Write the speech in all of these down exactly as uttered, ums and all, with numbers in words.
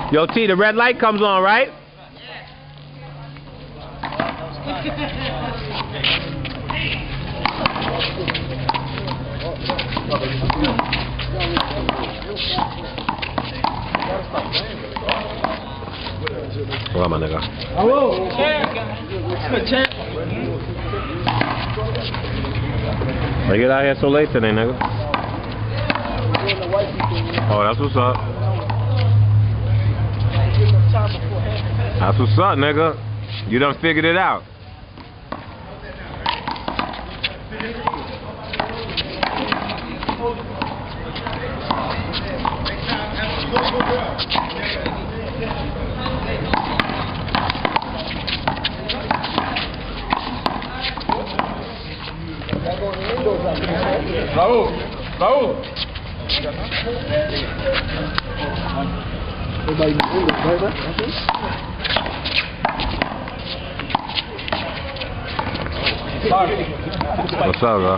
Yo, T, the red light comes on, right? What up, my nigga? Hello. Why you get out here so late today, nigga? Oh, that's what's up. That's what's up, nigga. You done figured it out. Raul, Raul. What's up, bro?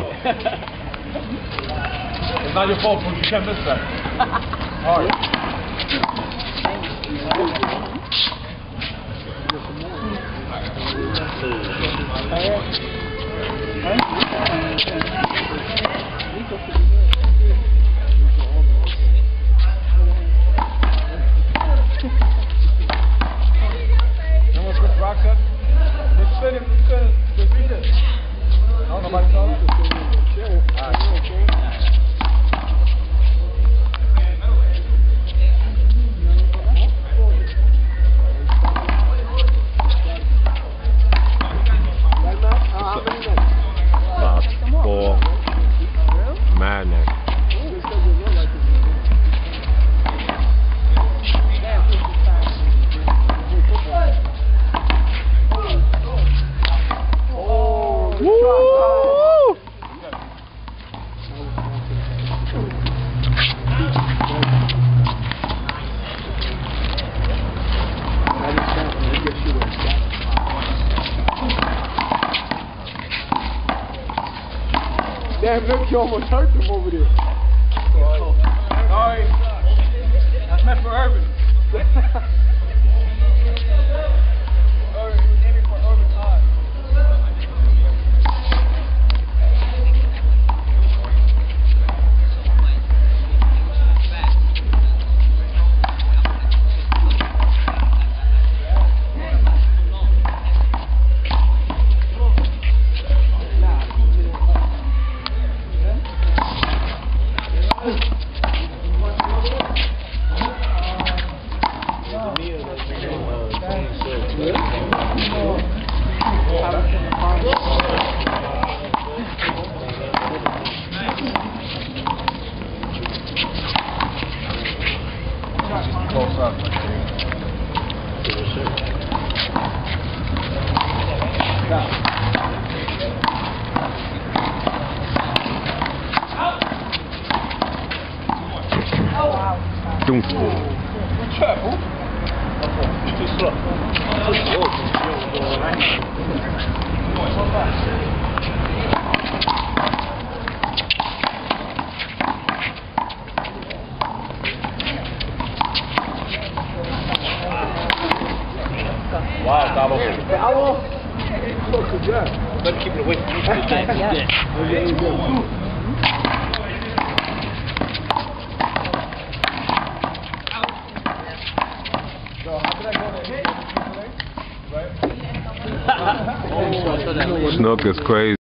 It's not your fault, you can't miss that. All right. Damn, look, you almost hurt him over there. Sorry. That's meant for Urban. Urban, he was aiming for Urban's eye. Close up. Doom. Careful. Too slow. Wow, Dabo. Dabo. Good job. Better keep it away from you. Snook is crazy.